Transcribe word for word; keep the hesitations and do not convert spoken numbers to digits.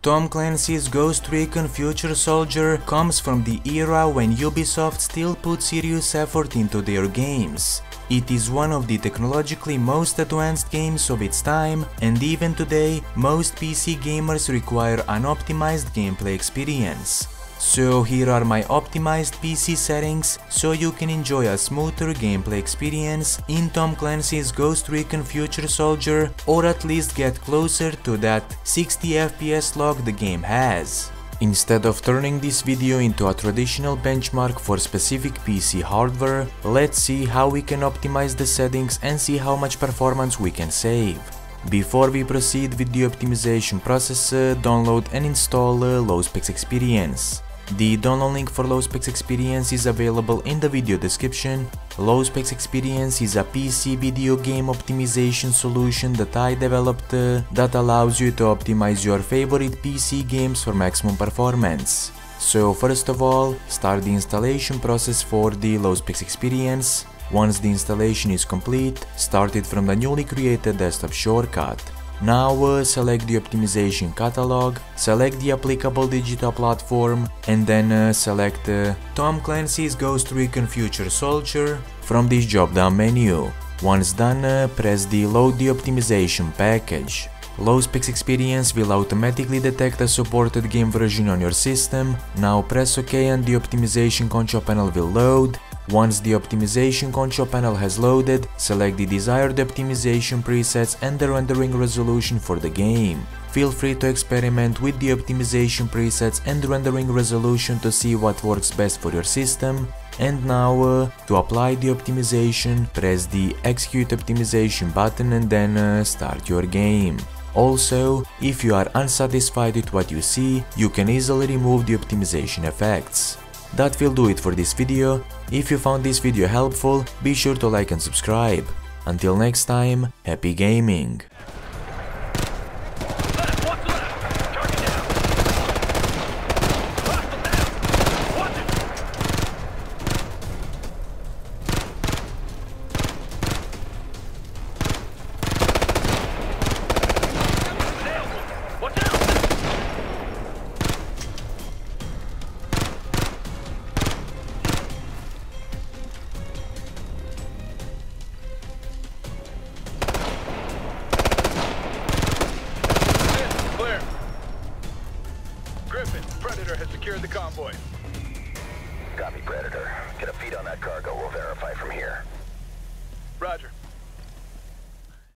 Tom Clancy's Ghost Recon Future Soldier comes from the era when Ubisoft still put serious effort into their games. It is one of the technologically most advanced games of its time, and even today, most P C gamers require an optimized gameplay experience. So here are my optimized P C settings so you can enjoy a smoother gameplay experience in Tom Clancy's Ghost Recon Future Soldier, or at least get closer to that sixty F P S log the game has. Instead of turning this video into a traditional benchmark for specific P C hardware, let's see how we can optimize the settings and see how much performance we can save. Before we proceed with the optimization process, uh, download and install uh, LowSpecs Experience. The download link for LowSpecs Experience is available in the video description. LowSpecs Experience is a P C video game optimization solution that I developed uh, that allows you to optimize your favorite P C games for maximum performance. So first of all, start the installation process for the LowSpecs Experience. Once the installation is complete, start it from the newly created desktop shortcut. Now uh, select the optimization catalog, select the applicable digital platform, and then uh, select uh, Tom Clancy's Ghost Recon Future Soldier from this drop-down menu. Once done, uh, press the Load the Optimization package. LowSpecs Experience will automatically detect a supported game version on your system. Now press OK and the optimization control panel will load. Once the optimization control panel has loaded, select the desired optimization presets and the rendering resolution for the game. Feel free to experiment with the optimization presets and rendering resolution to see what works best for your system. And now, uh, to apply the optimization, press the Execute Optimization button and then uh, start your game. Also, if you are unsatisfied with what you see, you can easily remove the optimization effects. That will do it for this video. If you found this video helpful, be sure to like and subscribe. Until next time, happy gaming! Predator has secured the convoy. Copy, Predator. Get a feed on that cargo. We'll verify from here. Roger.